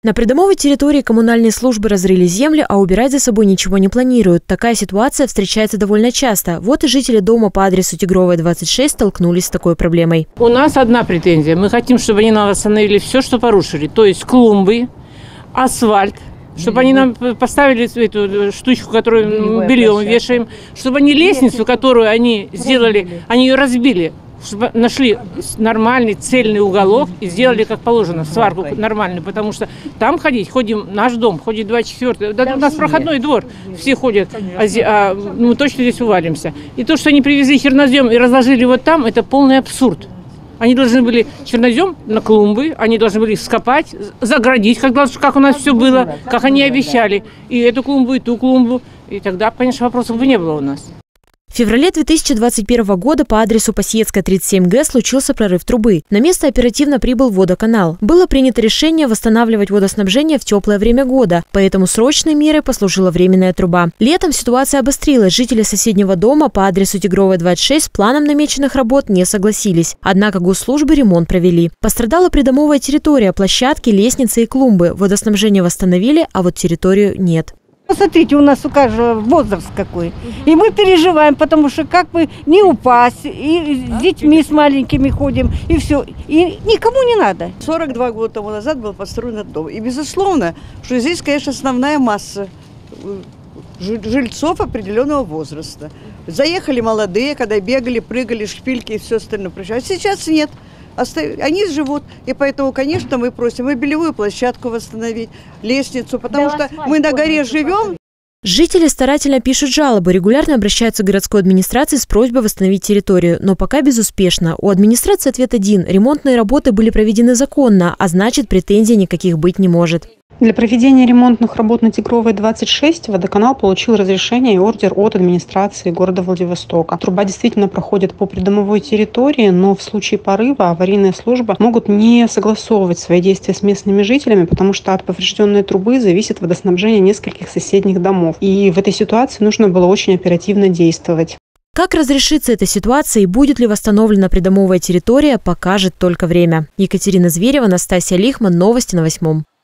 На придомовой территории коммунальные службы разрыли земли, а убирать за собой ничего не планируют. Такая ситуация встречается довольно часто. Вот и жители дома по адресу Тигровая, 26 столкнулись с такой проблемой. У нас одна претензия. Мы хотим, чтобы они нам восстановили все, что порушили. То есть клумбы, асфальт, чтобы они нам поставили эту штучку, которую бельем вешаем, чтобы они лестницу, которую они сделали, они ее разбили. Чтобы нашли нормальный цельный уголок и сделали как положено, сварку нормальную, потому что там ходим, наш дом ходит 24-й, да, у нас проходной двор, все ходят, мы точно здесь увалимся. И то, что они привезли чернозем и разложили вот там, это полный абсурд. Они должны были чернозем на клумбы, они должны были скопать, заградить, как у нас все было, как они обещали, и эту клумбу, и ту клумбу, и тогда, конечно, вопросов бы не было у нас. В феврале 2021 года по адресу Пассиетская, 37Г случился прорыв трубы. На место оперативно прибыл водоканал. Было принято решение восстанавливать водоснабжение в теплое время года, поэтому срочной мерой послужила временная труба. Летом ситуация обострилась. Жители соседнего дома по адресу Тигровая, 26 с планом намеченных работ не согласились. Однако госслужбы ремонт провели. Пострадала придомовая территория, площадки, лестницы и клумбы. Водоснабжение восстановили, а вот территорию нет. Посмотрите, у нас у каждого возраст какой. И мы переживаем, потому что как бы не упасть, и с детьми с маленькими ходим, и все. И никому не надо. 42 года тому назад был построен этот дом. И безусловно, что здесь, конечно, основная масса жильцов определенного возраста. Заехали молодые, когда бегали, прыгали, шпильки и все остальное. А сейчас нет. Они живут, и поэтому, конечно, мы просим и белевую площадку восстановить, лестницу, потому что мы на горе живем. Жители старательно пишут жалобы, регулярно обращаются к городской администрации с просьбой восстановить территорию, но пока безуспешно. У администрации ответ один – ремонтные работы были проведены законно, а значит, претензий никаких быть не может. Для проведения ремонтных работ на Тигровой, 26 водоканал получил разрешение и ордер от администрации города Владивостока. Труба действительно проходит по придомовой территории, но в случае порыва аварийные службы могут не согласовывать свои действия с местными жителями, потому что от поврежденной трубы зависит водоснабжение нескольких соседних домов. И в этой ситуации нужно было очень оперативно действовать. Как разрешится эта ситуация и будет ли восстановлена придомовая территория, покажет только время. Екатерина Зверева, Настасья Лихман. Новости на 8.